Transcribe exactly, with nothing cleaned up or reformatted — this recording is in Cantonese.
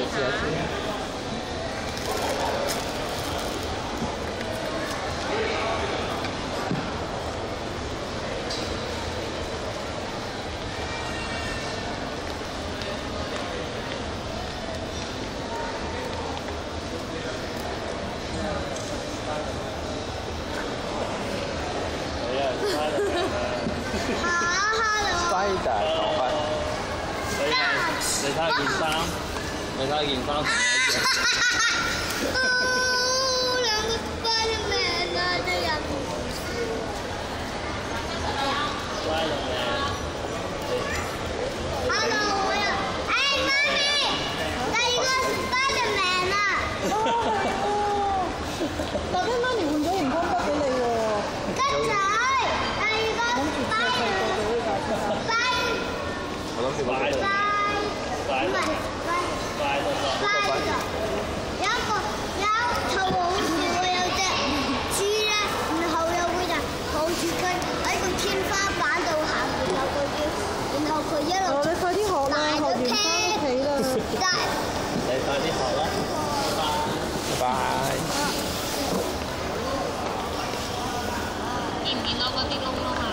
試下先。Spider 講翻，你你睇件衫，你睇件衫同我一樣。 兩個 Spiderman 啊，真係。 Spiderman。 Hello， 我有，哎，媽咪，第二個 Spiderman 啊。 哦，但係媽咪換咗熒光筆俾你喎。 跟仔，第二個 Spider。 我諗住買。 唔係，有一個有頭好笑嘅，有隻豬咧，然後有個人抱住佢喺個天花板度行，然後佢叫，然後佢一路你快啲學啦，學完翻屋企啦。 你快啲學啦，拜拜。 見唔見到嗰啲窿窿啊？